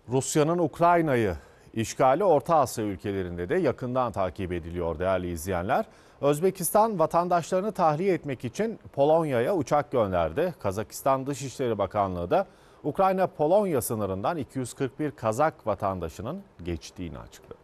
Rusya'nın Ukrayna'yı işgali Orta Asya ülkelerinde de yakından takip ediliyor değerli izleyenler. Özbekistan vatandaşlarını tahliye etmek için Polonya'ya uçak gönderdi. Kazakistan Dışişleri Bakanlığı da Ukrayna-Polonya sınırından 241 Kazak vatandaşının geçtiğini açıkladı.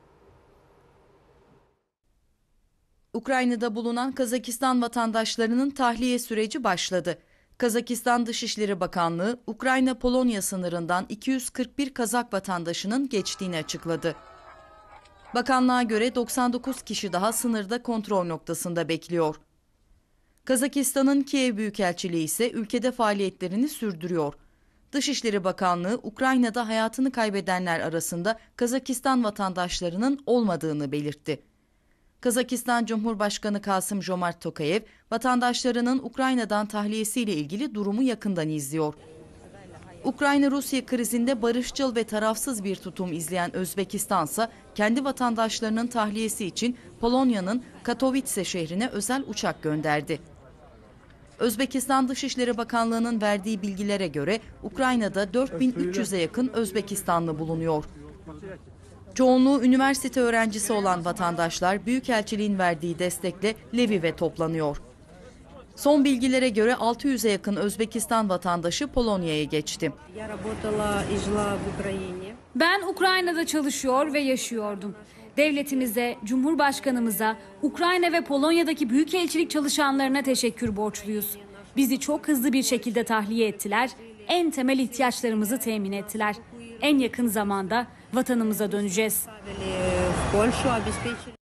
Ukrayna'da bulunan Kazakistan vatandaşlarının tahliye süreci başladı. Kazakistan Dışişleri Bakanlığı, Ukrayna-Polonya sınırından 241 Kazak vatandaşının geçtiğini açıkladı. Bakanlığa göre 99 kişi daha sınırda kontrol noktasında bekliyor. Kazakistan'ın Kiev Büyükelçiliği ise ülkede faaliyetlerini sürdürüyor. Dışişleri Bakanlığı, Ukrayna'da hayatını kaybedenler arasında Kazakistan vatandaşlarının olmadığını belirtti. Kazakistan Cumhurbaşkanı Kasım-Jomart Tokayev, vatandaşlarının Ukrayna'dan tahliyesiyle ilgili durumu yakından izliyor. Ukrayna-Rusya krizinde barışçıl ve tarafsız bir tutum izleyen Özbekistan ise kendi vatandaşlarının tahliyesi için Polonya'nın Katowice şehrine özel uçak gönderdi. Özbekistan Dışişleri Bakanlığı'nın verdiği bilgilere göre Ukrayna'da 4300'e yakın Özbekistanlı bulunuyor. Çoğunluğu üniversite öğrencisi olan vatandaşlar Büyükelçiliğin verdiği destekle Lviv'e toplanıyor. Son bilgilere göre 600'e yakın Özbekistan vatandaşı Polonya'ya geçti. Ben Ukrayna'da çalışıyor ve yaşıyordum. Devletimize, Cumhurbaşkanımıza, Ukrayna ve Polonya'daki büyükelçilik çalışanlarına teşekkür borçluyuz. Bizi çok hızlı bir şekilde tahliye ettiler, en temel ihtiyaçlarımızı temin ettiler. En yakın zamanda vatanımıza döneceğiz.